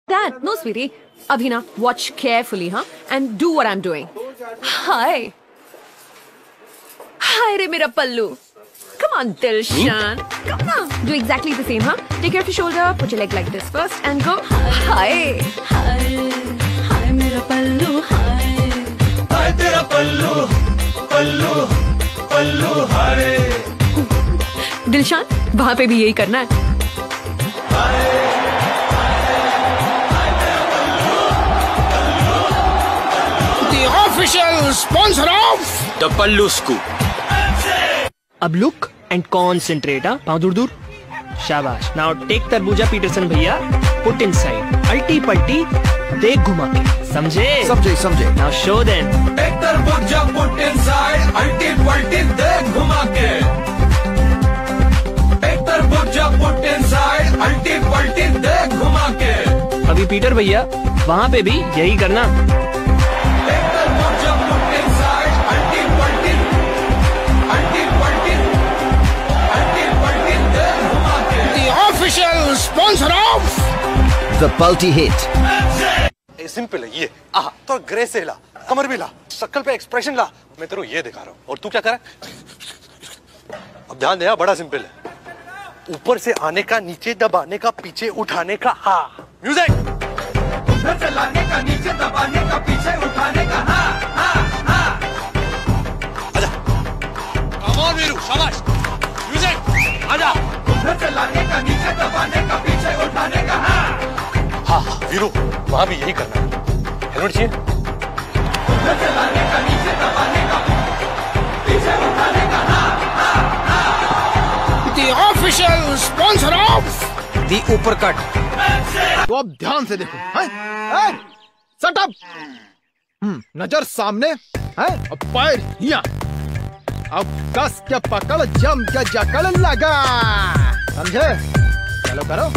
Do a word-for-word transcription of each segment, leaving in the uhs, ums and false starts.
Dad, no, sweetie. Abhina, watch carefully, huh? And do what I'm doing. Hi. Hi, re mera pallu. Come on, Dilshan. Come on. Do exactly the same, huh? Take care of your shoulder. Put your leg like this first and go. Hi. Hi. Hi, mera pallu. Hi. Hi, tera pallu. Pallu. Pallu. Hi. Dilshan, वहाँ पे भी यही करना है. The official sponsor of the Pallu Scoop. अब look and concentrate. हाँ, पाँव दूर दूर. शाबाश. नाउ टेक तरबूजा पीटरसन भैया. Put inside. अल्टी पल्टी. देख घुमा के. समझे? समझे समझे. Now show them. टेक तरबूजा पुट इनसाइड. अल्टी पल्टी देख घुमा के. टेक तरबूजा पुट इनसाइड. अल्टी पल्टी देख घुमा के. अभी पीटर भैया वहाँ पे भी यही करना. टेक तरबूजा पुट इनसाइड. अल्टी पल्टी. अल्टी पल्टी. अल्टी पल्टी देख घुमा के. the official sponsor of The Pulty Hit. Simple है ये. आहा, तो ग्रेस से ला, कमर भी ला, शक्ल पे एक्सप्रेशन ला. मैं तेरे को ये दिखा रहा हूँ और तू क्या कर रहा है? अब ध्यान दे, बड़ा सिंपल है. ऊपर से आने का, नीचे दबाने का, पीछे उठाने का. हाँ, म्यूजिक. ऊपर चलाने का, नीचे दबाने का, पीछे उठाने का. हाँ, हाँ, हाँ. आजा. कम ऑन वीरू, शाबाश. म्यूजिक. आजा. ऊपर चलाने का, नीचे दबाने का, पीछे उठाने का. हाँ. हाँ, हाँ, वीरू, वहाँ भी यही करना है. हेलमेट चाहिए? ऊपर चलाने का, नीचे दबाने का, पीछे उठाने का. हाँ, हाँ, हाँ. the official sponsor of The Uppercut. तो अब ध्यान से देखो. हैं? सट अप. हम्म, नजर सामने. हैं? अब पैर यहाँ. अब कस के पकड़, जम के जकड़ लगा. समझे? चलो करो.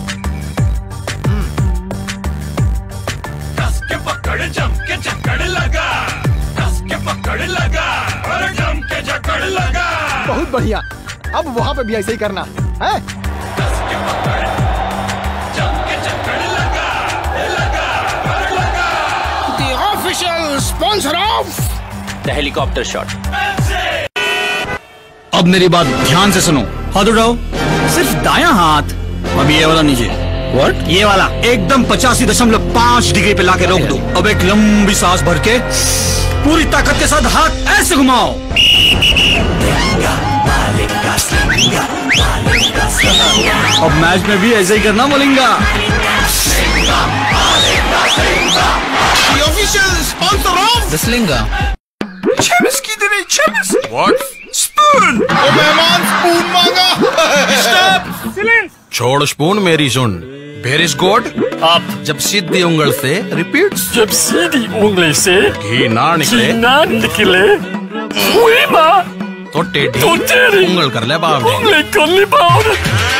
कस के पकड़, जम के जकड़ लगा. कस के पकड़ लगा और जम के जकड़ लगा. बहुत बढ़िया. अब वहाँ पे भी ऐसे ही करना है. कस के पकड़, जम के जकड़ लगा. लगा और लगा. the official sponsor of The helicopter shot. अब मेरी बात ध्यान से सुनो. हाथ उठाओ. सिर्फ दायां हाथ. अब ये वाला नीचे. What? ये वाला एकदम पचासी दशमलव पाँच डिग्री पे लाके रोक दो. अब एक लंबी सांस भर के पूरी ताकत के साथ हाथ ऐसे घुमाओ. अब मैच में भी ऐसे ही करना बोलेंगा. the official sponsor of The Slinga. Chemis की तरह chemis. What? Spoon. ओ मेहमान स्पून मांगा. छोड़ स्पून मेरी सुन. Where is God? आप जब सीधी उंगल से रिपीट. जब सीधी उंगली से घी ना निकले ना निकले वही माँ तो टेढ़ी तो तेरी उंगल कर ले बाप ने. उंगली कर ली बाप.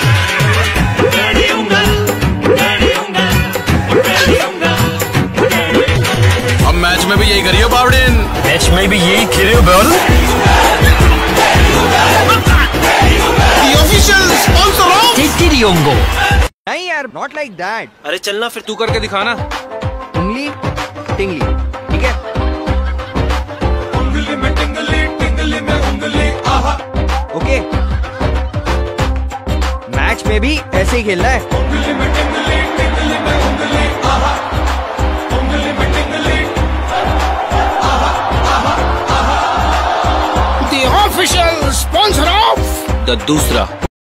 अब मैच में भी यही करियो बावड़िन. मैच में भी यही खेले ball. the official sponsor of टिटिरियोंगो. नहीं यार, not like that. अरे चलना फिर तू करके दिखाना. उंगली टिंगली. ठीक है. उंगली में टिंगली, टिंगली में उंगली. आहा. ओके. मैच में भी ऐसे ही खेलना है. उंगली में टिंगली, टिंगली में उंगली. आहा. उंगली में टिंगली. आहा, आहा, आहा. the official sponsor of The दूसरा.